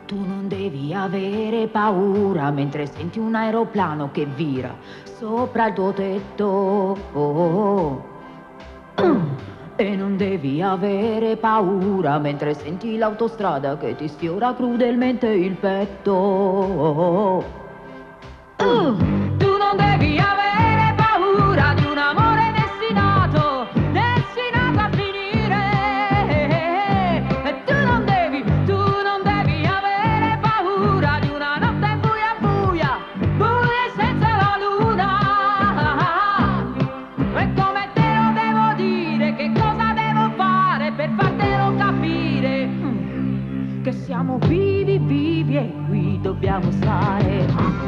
Tu non devi avere paura mentre senti un aeroplano che vira sopra il tuo tetto. E non devi avere paura mentre senti l'autostrada che ti sfiora crudelmente il petto. Tu non devi avere paura di un amore destinato a finire. E tu non devi avere paura di una notte buia buia, buia senza la luna. E come te lo devo dire, che cosa devo fare per fartelo capire? Che siamo vivi, vivi e qui dobbiamo stare.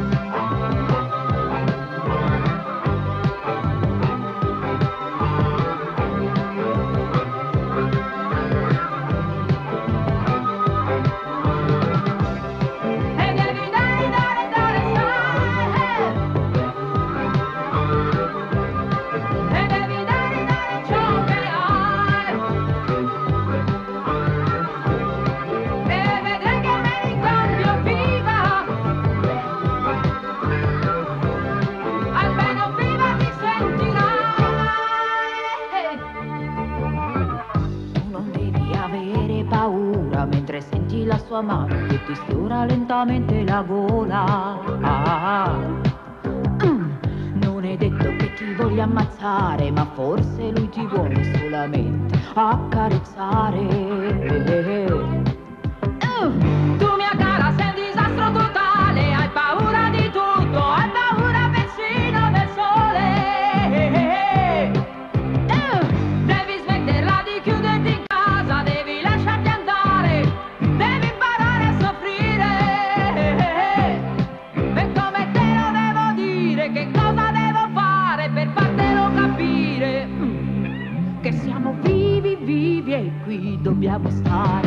Paura mentre senti la sua mano che ti sfiora lentamente la gola. Non è detto che ti voglia ammazzare, ma forse lui ti vuole solamente accarezzare. Tu mia cara sei un disastro totale, hai paura di tutto, hai paura persino del sole. Devi smetterla di chiuderti in casa, devi lasciarti andare, devi imparare a soffrire. E come te lo devo dire, che cosa devo fare per fartelo capire? Che siamo vivi, vivi e qui dobbiamo stare.